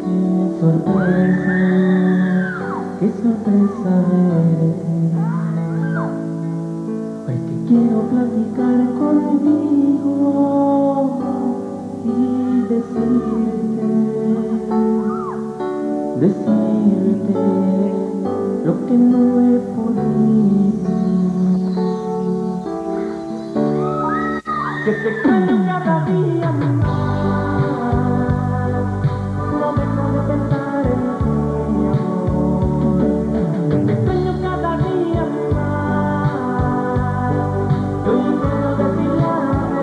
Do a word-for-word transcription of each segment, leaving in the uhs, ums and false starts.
Qué sorpresa, qué sorpresa eres. Hoy te quiero platicar contigo y decirte, decirte lo que no he podido. Que te extraño cada día más. No dejo de pensar en ti, mi amor. Que te extraño cada día más. Hoy quiero decir la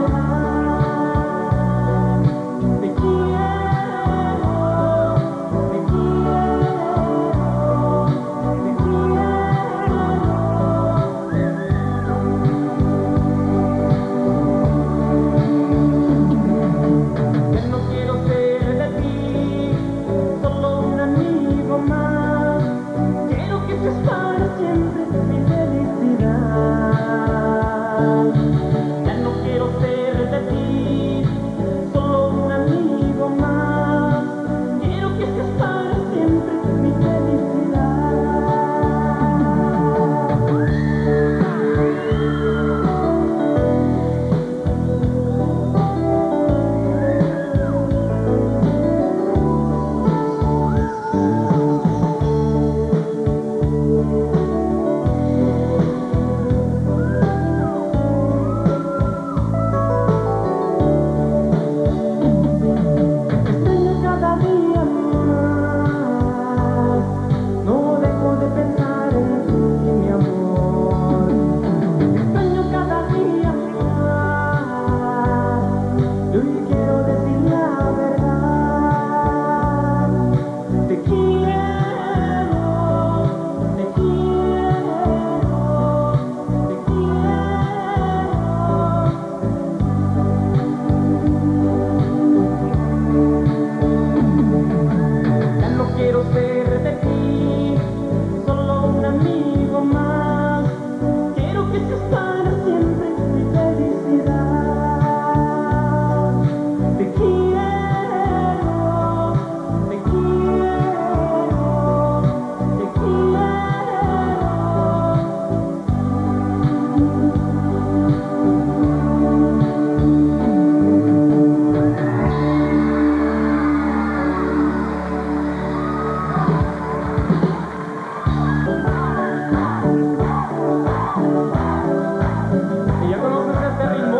verdad. Te quiero, te quiero, te quiero. Ya no quiero ser de ti solo un amigo más. Quiero que seas para siempre mi felicidad. Ya no quiero ser de ti solo un amigo más. Quiero que seas para siempre mi felicidad. Extraño cada día más. No dejo de pensar en ti, mi amor. Extraño cada día más. Y hoy quiero decir la verdad. Te quiero, te quiero, te quiero. Ya no quiero ser de ti solo un amigo más. Quiero que seas para siempre mi felicidad. Te quiero, te quiero, te quiero. ¿Y ya conoces este ritmo?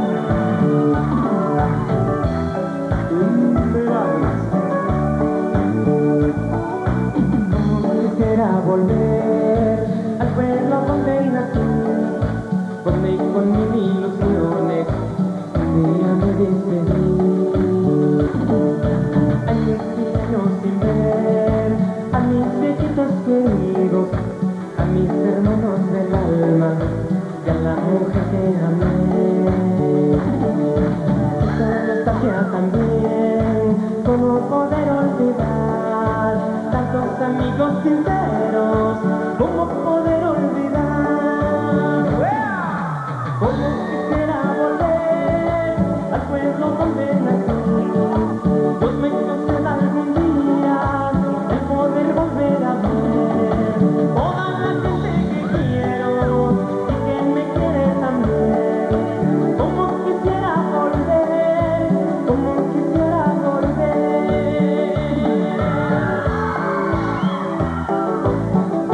Un verano. Como quisiera volver al pueblo donde nací, donde con mis ilusiones un día me despedí. Años y años sin ver a mis viejitos queridos, a mis hermanos del alma y a la mujer que amé. Esta nostalgia también, cómo poder olvidar tantos amigos sinceros, cómo poder olvidar. Cómo quisiera volver al pueblo donde nací. Dios me conceda algún día el poder volver a ver toda la gente que quiero y que me quiere también. Como quisiera volver, como quisiera volver.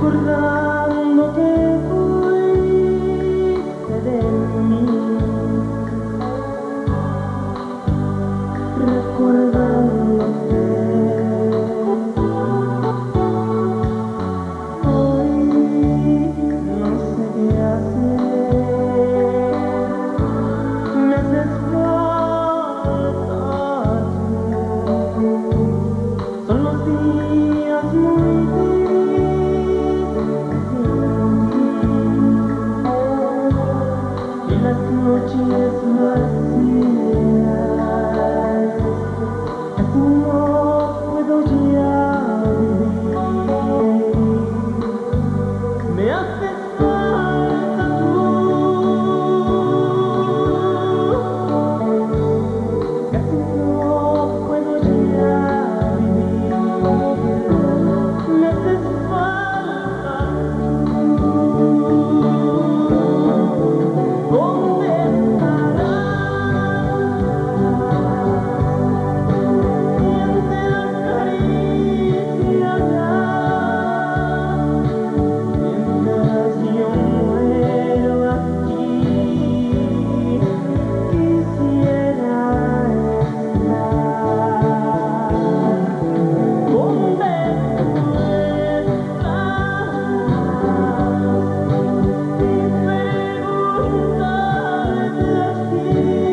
recordando que fuiste de mí, recordándote. Hoy no sé qué hacer, me haces falta tú. Son los días muy y las noches vacías, así no puedo ya vivir. Me haces falta tú, casi no puedo ya vivir. Me haces falta tú. ¿Dónde estarás? ¿Quién te acariciará? Mientras yo muero aquí, quisiera estar donde tú estás, sin preguntarme así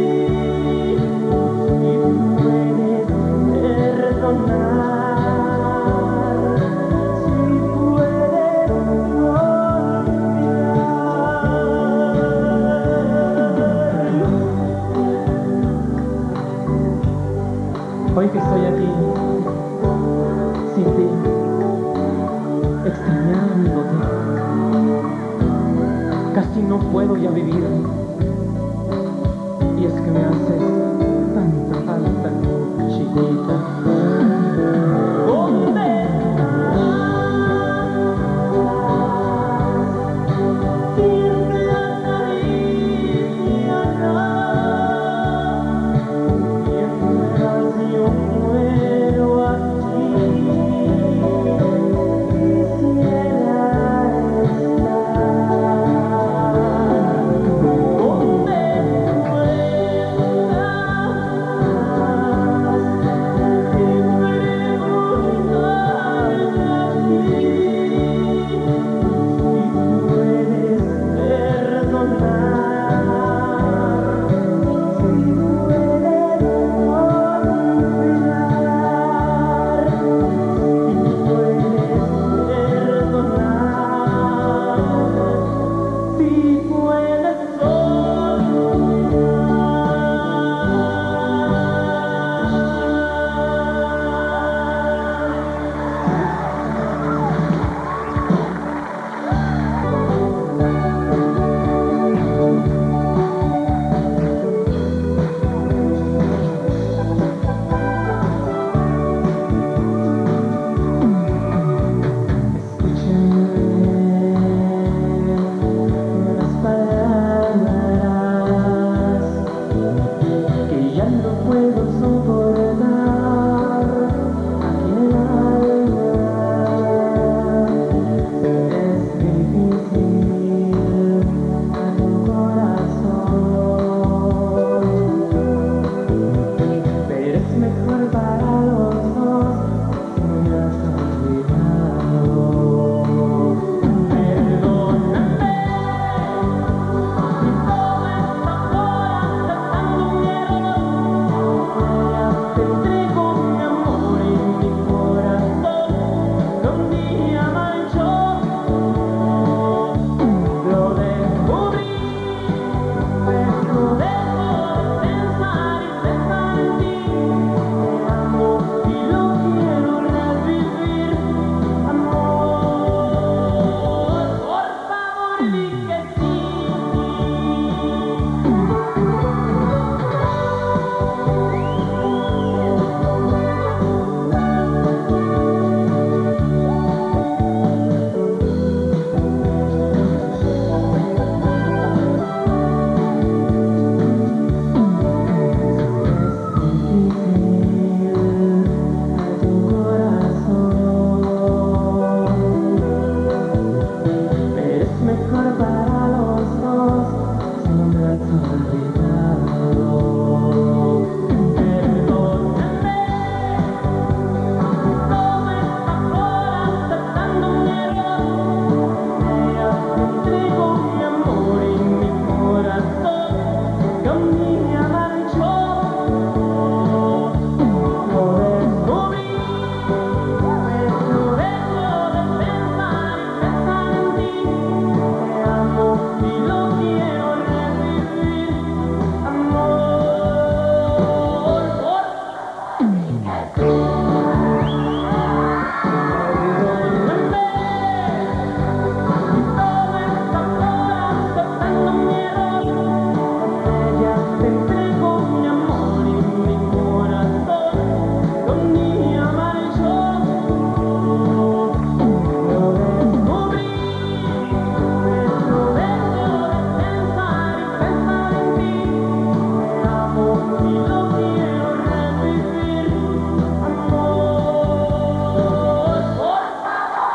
si puedes perdonar, si puedes olvidar. Hoy que estoy aquí, sin ti, extrañándote, casi no puedo ya vivir. Y es que me haces tanta falta, chiquita. ¿Dónde estás? Siempre acariciarás. Mientras yo muero aquí, quisiera estar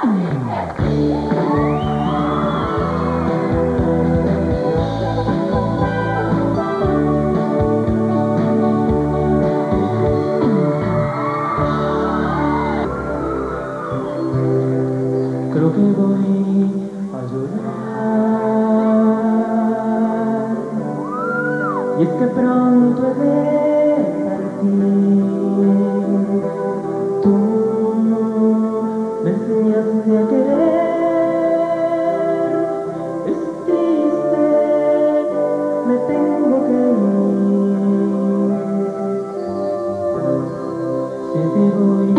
Creo que voy a llorar, y es que pronto he de partir. Tú me enseñaste a querer, es triste, me tengo que ir. Si te voy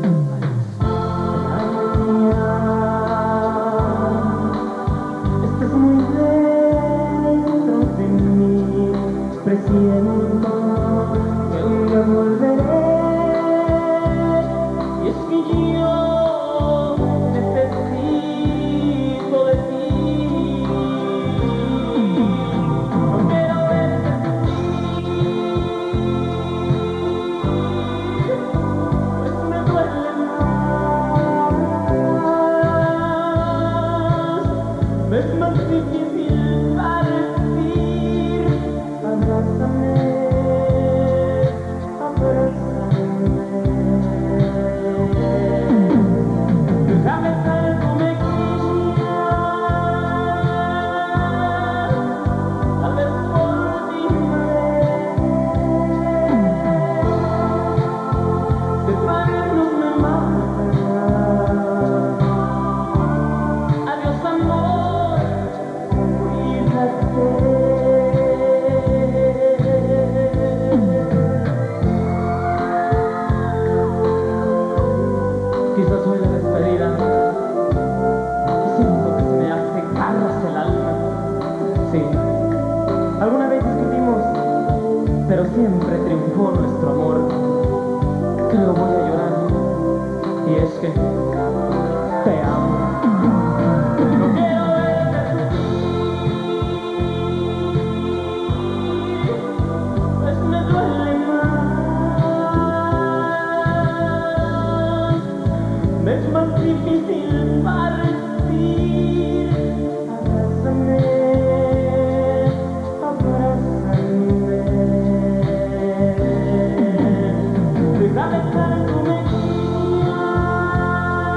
presiento que un día volveré, y es que yo necesito de ti. No quiero verte sufrir, pues me duele más, me es más difícil partir. Abrázame, abrázame, déjame ser tu mejilla, tal vez por última vez. Separarnos me matará. Adiós amor, cuídate. Quizás soy la despedida, y siento que se me hace garras el alma. Sí, alguna vez discutimos, pero siempre triunfó nuestro amor. Creo voy a llorar, y es que te amo. No quiero verte sufrir, pues me duele más, me es más difícil partir. Abrázame, abrázame, déjame estar en tu mejilla,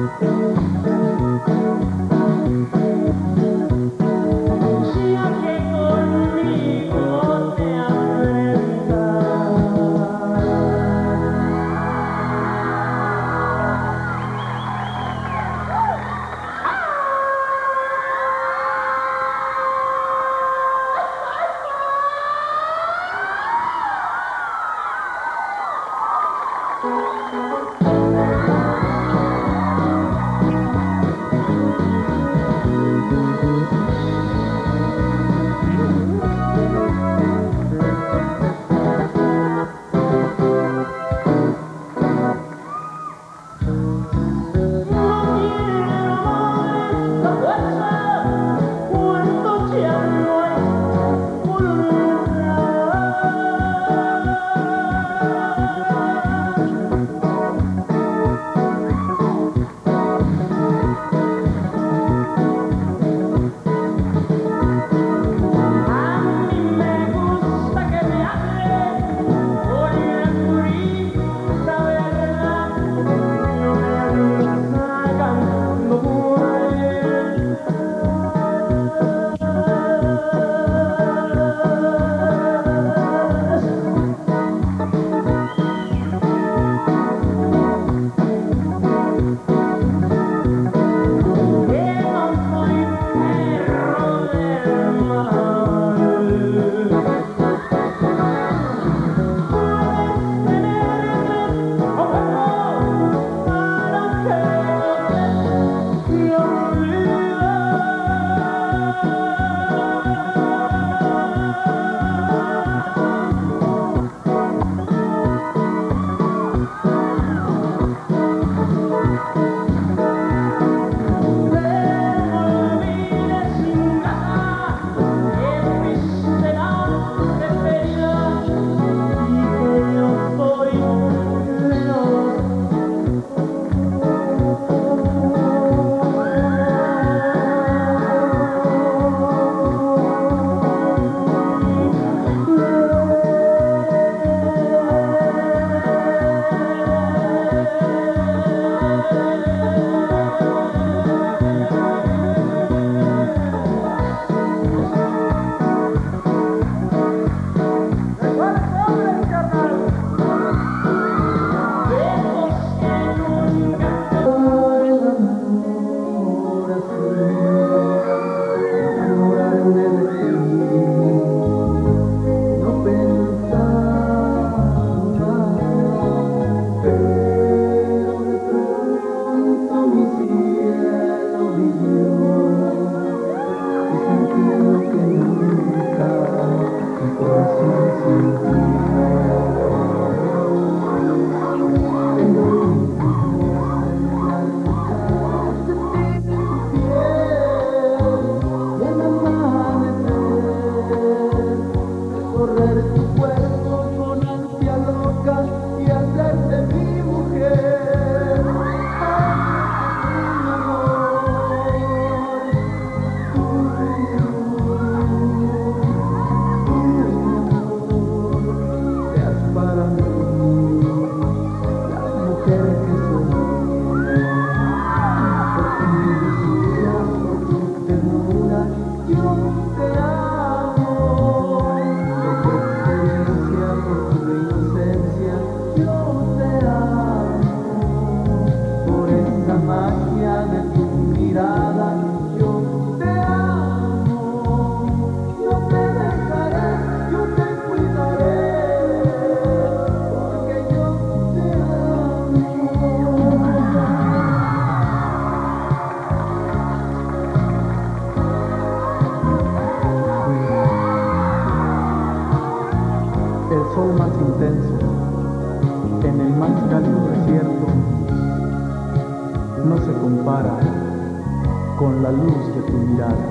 con la luz de tu mirada.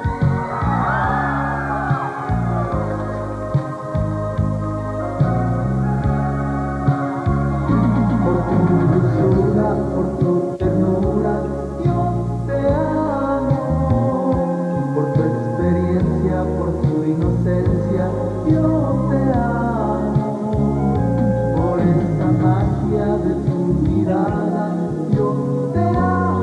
Por tu dulzura, por tu ternura, yo te amo. Por tu experiencia, por tu inocencia, yo te amo. Por esa magia de tu mirada, yo te amo.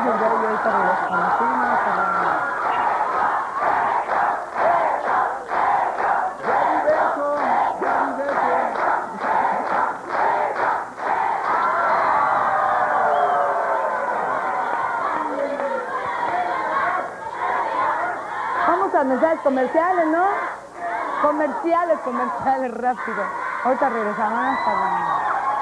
el día de hoy, ahorita regresamos. Sí, no, hasta luego. Vamos a mensajes comerciales, ¿no? Comerciales, comerciales, rápido. Ahorita regresamos hasta luego.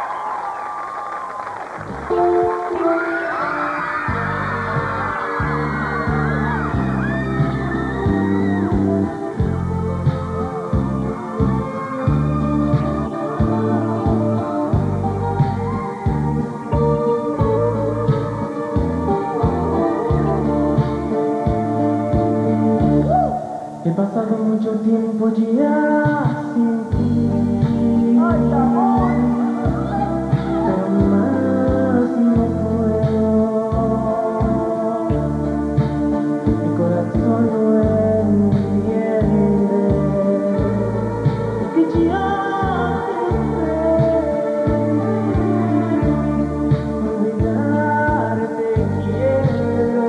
He pasado mucho tiempo ya sin ti, pero más no puedo. Mi corazón no entiende que ya olvidarte quiero.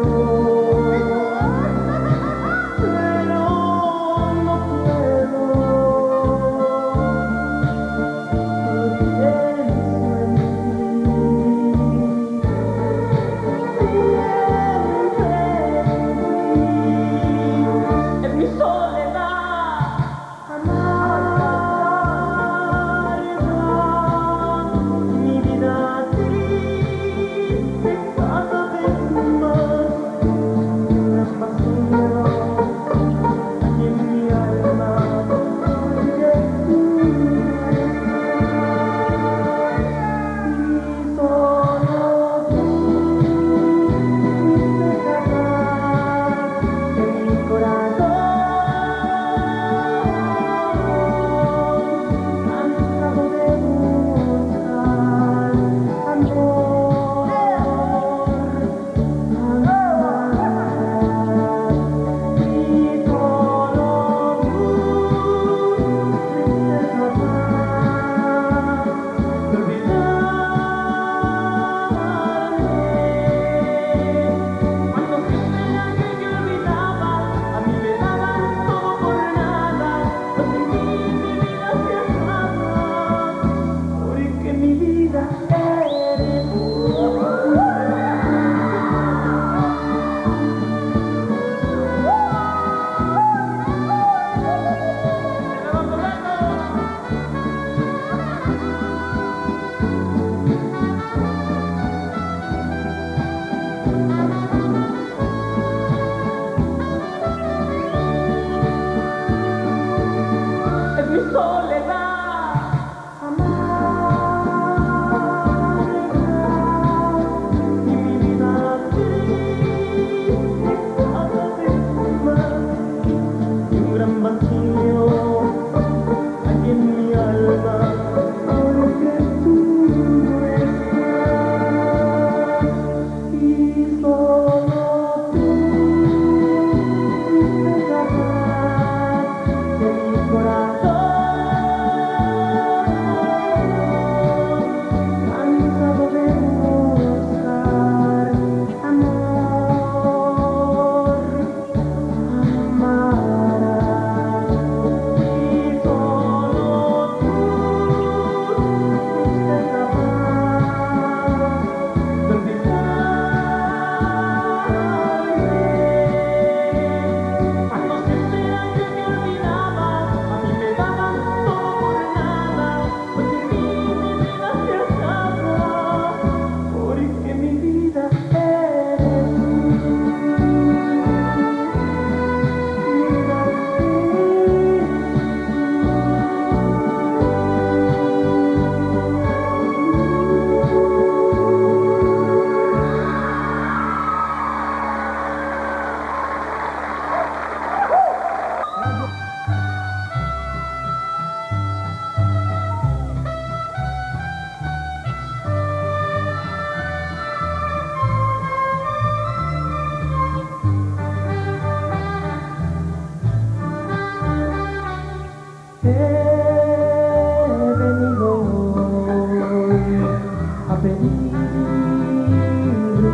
Pero no puedo.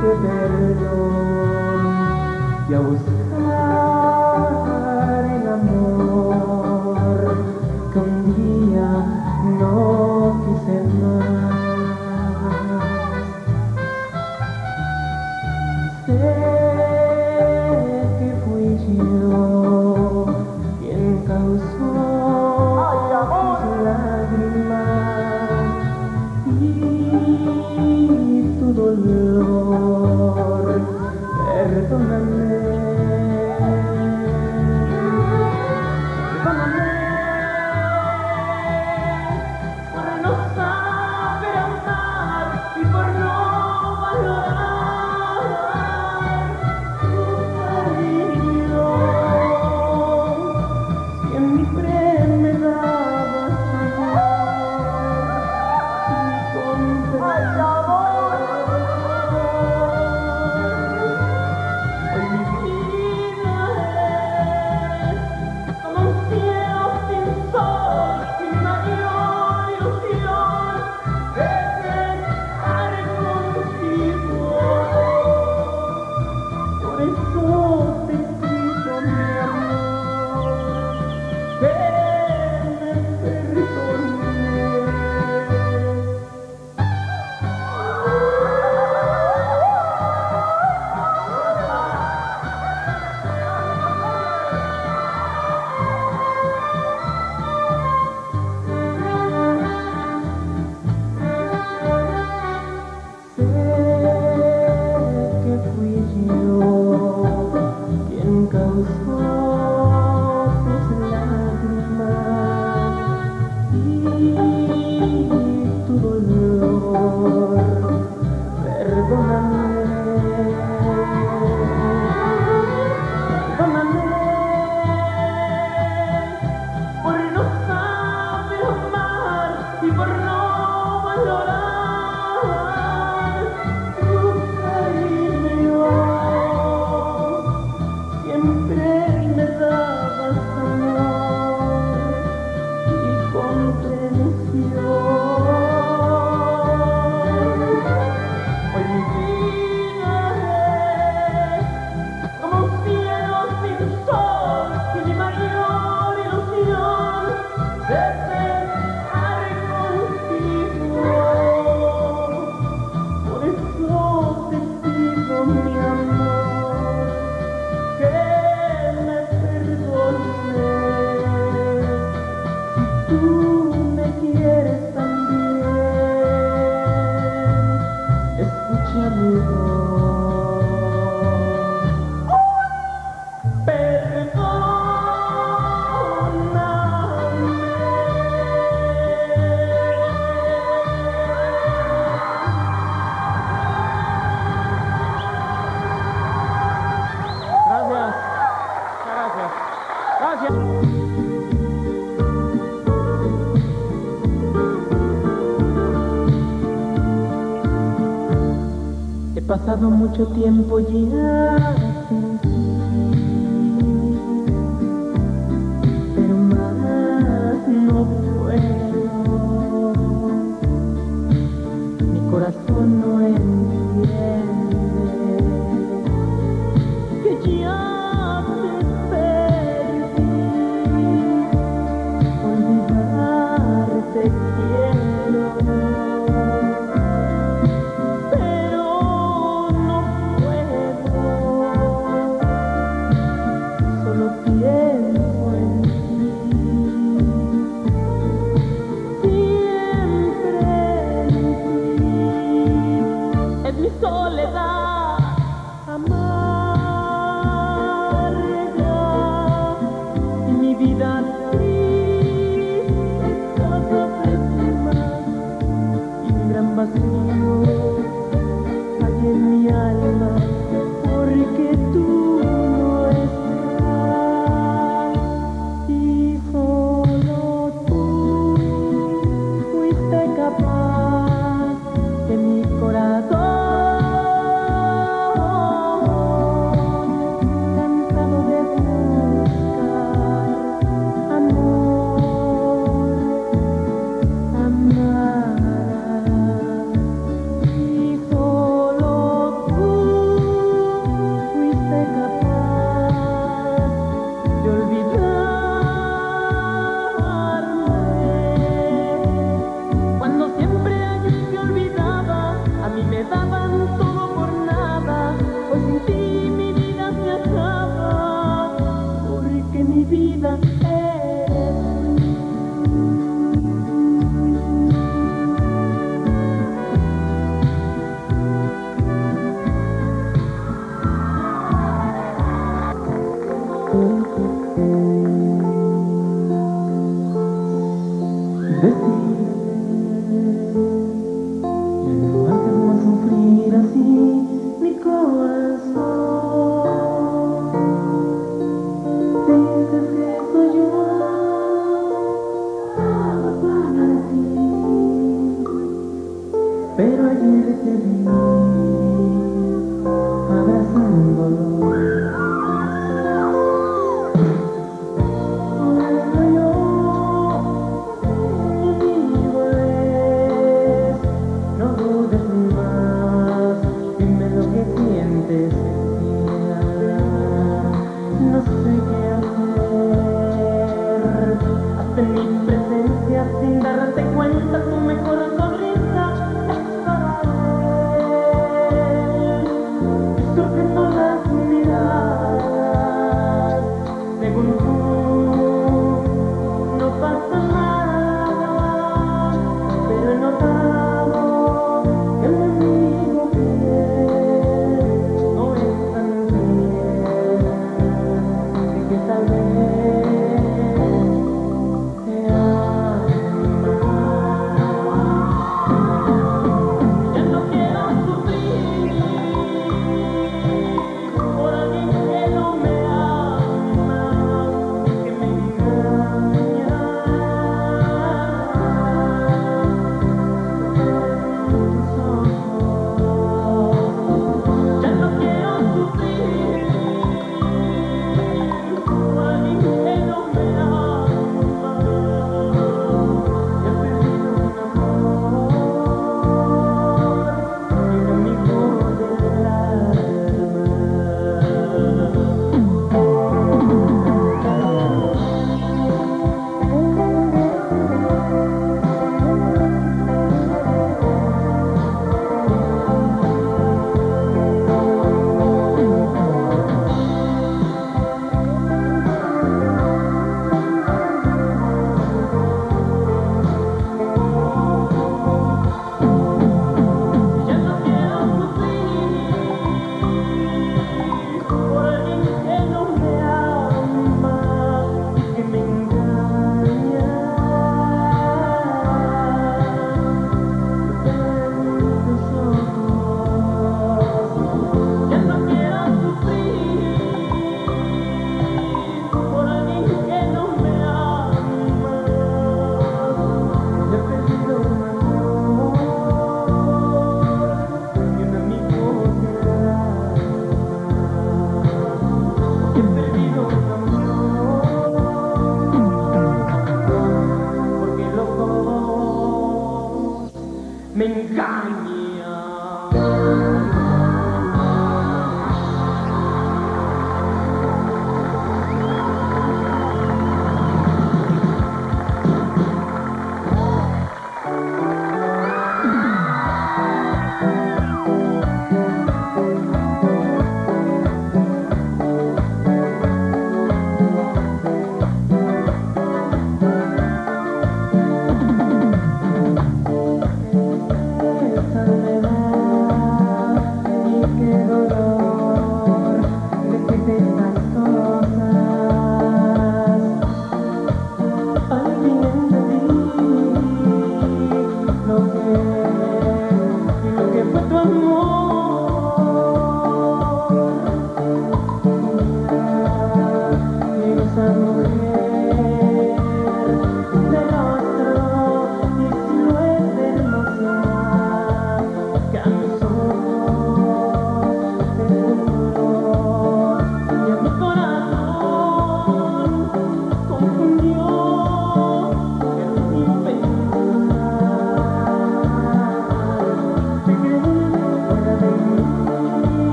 pedirte perdón y a buscar el amor que un día no quise más. Sé que fui yo quien causó tus lágrimas y tu dolor. Perdóname, perdóname por no saber amar y por no valorar tu cariño. Siempre me dabas amor y hoy mi vida es como un cielo sin sol y mi mayor ilusión es estar contigo. Por eso te pido, mi amor, que me perdones. Sé que fui yo quien causó tus lágrimas y tu dolor. Perdóname, perdóname por no saber amar y por no valorar tu cariño. Siempre me dabas amor y comprensión. Hoy mi vida es como un cielo sin sol y mi mayor ilusión es estar contigo. Por eso te pido, mi amor, que me perdones. Si tú me quieres también, escucha mi voz. Gracias. Gracias. Gracias. He pasado mucho tiempo ya sin ti, pero más no puedo. Mi corazón no entiende que ya te perdí. Olvidarte quiero, pero no puedo. Solo pienso en ti. Siempre en ti. Es mi soledad amarga y mi vida triste cada vez más. Y un gran vacío hay en mi alma porque tú no estás y solo tú fuiste capaz de mi corazón, cansado de buscar amor, amar. todo por nada, hoy sin ti mi vida se acaba, porque mi vida eres Decir, ya no hagas más sufrir así.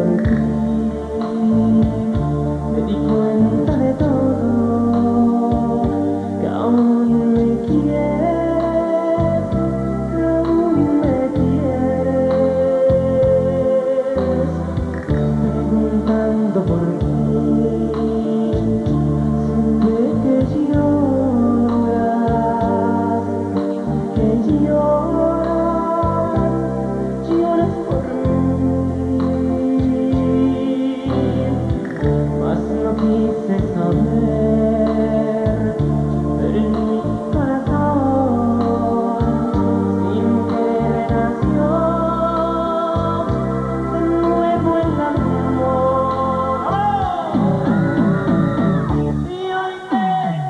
por ti, me di cuenta de todo, que aún me quieres, que aún me quieres, preguntando por ti. Siempre que lloras, que lloras, lloras por mí, mas no quise saber, pero en mi corazón sin querer nació de nuevo el amor. Y hoy te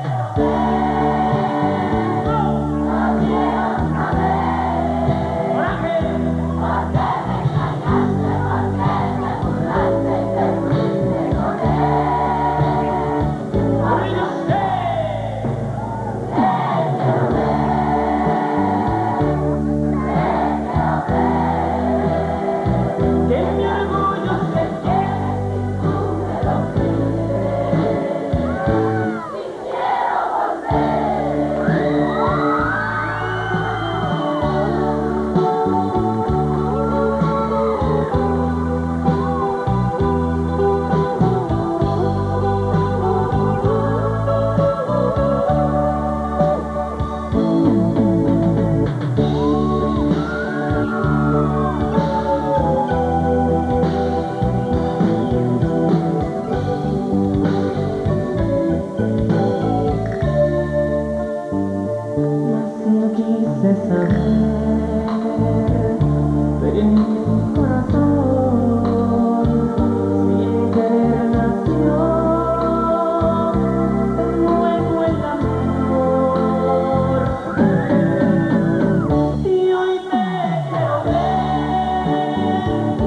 no quise saber, pero en mi corazón sin querer nació de nuevo el amor. Y hoy te quiero ver,